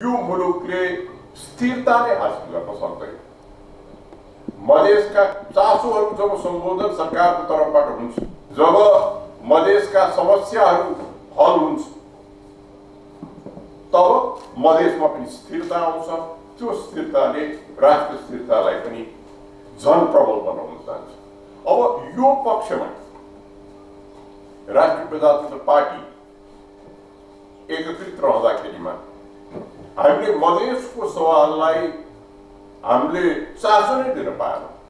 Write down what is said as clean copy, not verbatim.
यो मुलुकले स्थिरता नै हासिल गर्न सक्दैन। मधेसका चासोहरू जब सम्बोधन सरकारको तर्फबाट हुन्छ, जब मधेसका समस्याहरू हल हुन्छ, तब मधेसमा पनि स्थिरता आउँछ। त्यो स्थिरताले राष्ट्र स्थिरतालाई पनि झन प्रबल बनाउन जान्छ। अब यो पक्षमा राष्ट्रिय प्रजातन्त्र पार्टी एकत्रित रहँदाखेरिमा हामीले मधेसको सवाललाई हामीले चासो नै दिन पाएनौँ।